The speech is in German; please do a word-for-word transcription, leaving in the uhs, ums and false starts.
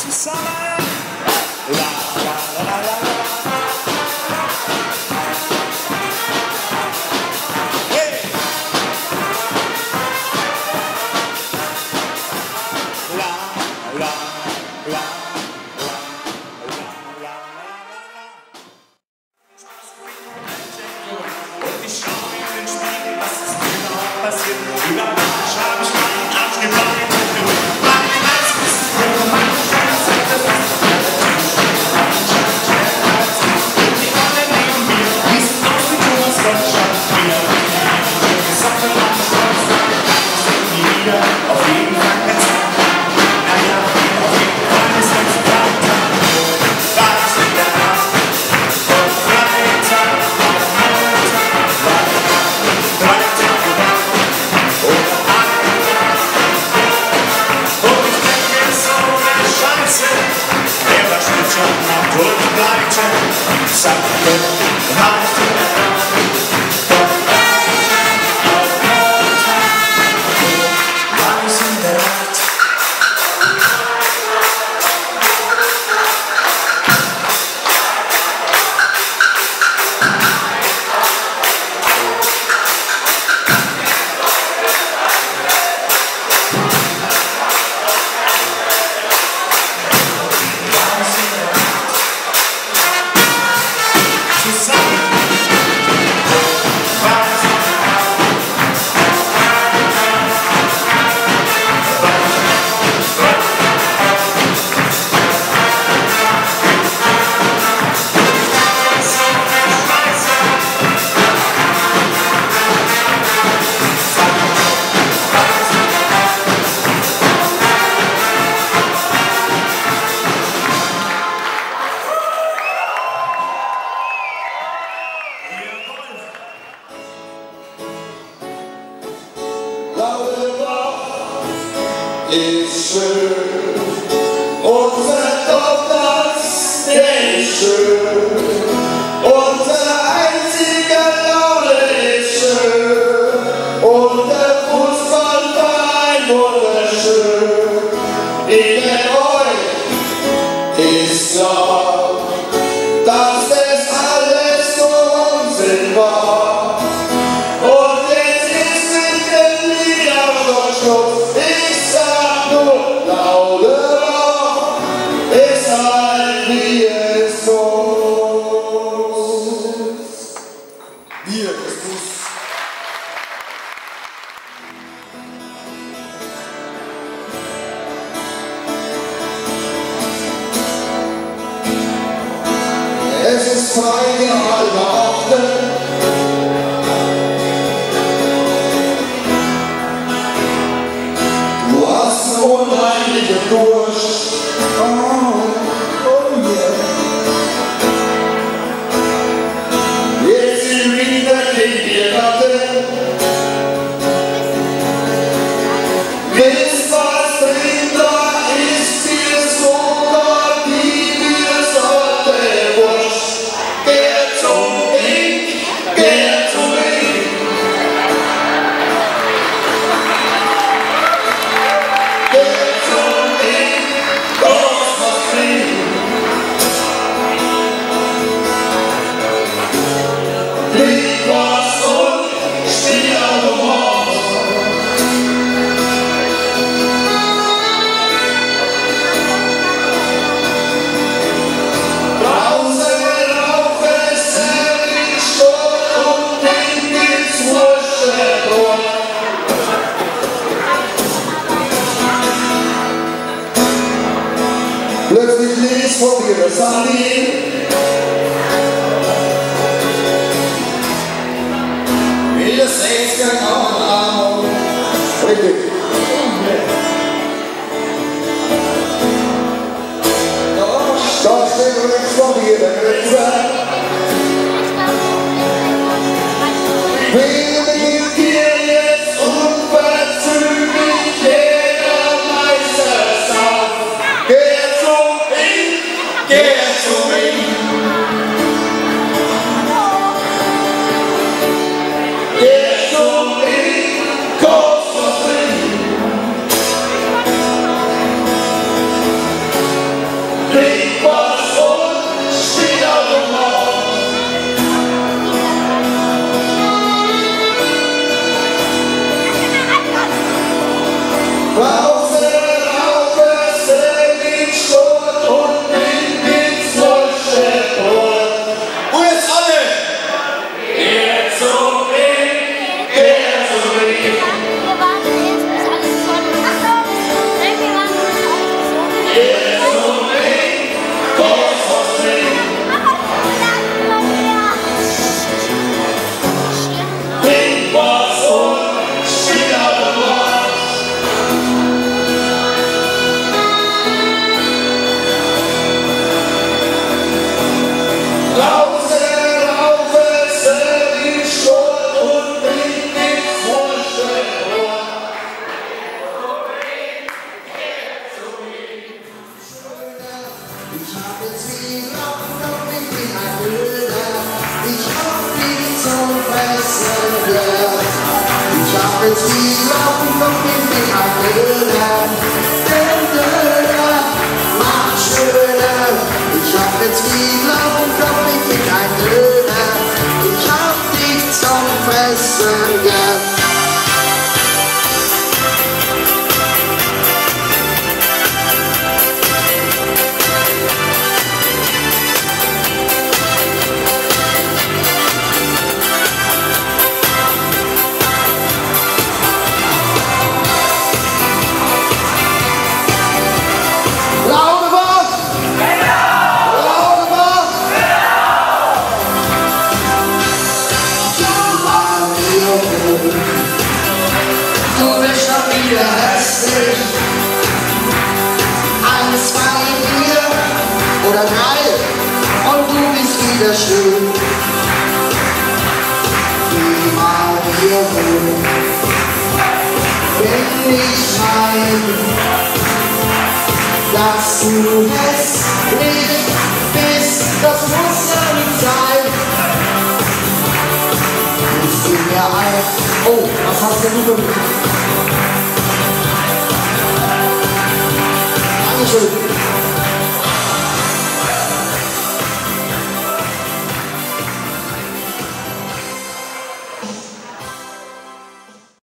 zusammen. La, la, la, la, la, la. Hey! La, la, la, la, la, la, la, la. Und ich schau in den Spiegel, was ist genau passiert. Überrasch hab ich meinen Arsch geweint. Auf jeden Fall ganz naja, auf jeden Fall ist es weiter. Was in der Nacht und Freitag, Montag, Freitag gemacht oder Abend. Und ich denke so eine Scheiße, der war spielt schon Nacht und Pleite. Sag mir, was in der Nacht. Ist schön, unser Dorf, der ist schön, unser einziger Laune ist schön, und der Fußballverein wunderschön. In euch ist klar, dass das alles so Unsinn war, und jetzt ist mit dem Liga schon Schluss. Es ist frei in aller Orte. Du hast eine unheimliche Durst. Oh, oh yeah. Jetzt sind wieder gegen die Ratte. Wisst was drin da ist, viel Zucker, die wir Sorte Wurst. Plötzlich links vor mir das Handy. Wie das sechzig Gramm. Richtig. Da steht links vor mir der Grenzer. Will mit dir jetzt unverzüglich jeder Meisterschaft. Geh zum Ring, geh zum Ring. Geh zum Ring, komm zum Ring. fressen wird. Ich hab jetzt viel auf dem Kopf, ich bin ein Döner. Den Döner macht schöner. Ich hab jetzt viel auf dem Kopf, ich bin ein Döner. Ich hab dich zum Fressen gern. Du bist schon wieder hässlich. Eins, zwei, vier oder drei und du bist wieder schön. Geh mal hier hoch, wenn ich mein, dass du hässlich bist, das muss ja nicht sein. Ich geh mir ein, oh, was hast denn du für mich? Dankeschön.